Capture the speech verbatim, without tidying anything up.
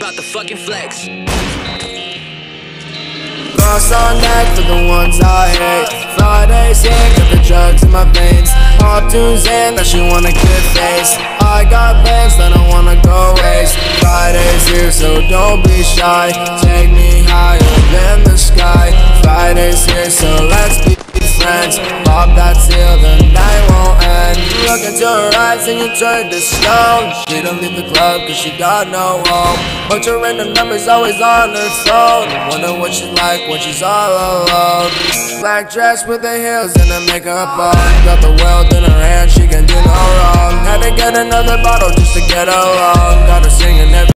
about to fucking flex. Cross on deck for the ones I hate. Friday's here, got the drugs in my veins. All tunes in, that she wanna get face. I got plans that I wanna go waste. Friday's here, so don't be shy. Take me higher than the sky. Friday's here, so let's be friends. Pop that seal, the night won't end. Look into her eyes and you turn to stone. She don't leave the club cause she got no home. Bunch of random numbers always on her phone. Wonder what she's like when she's all alone. Black dress with the heels and the makeup on. Got the world in her hand, she can do no wrong. Had to get another bottle just to get along. Got her singing every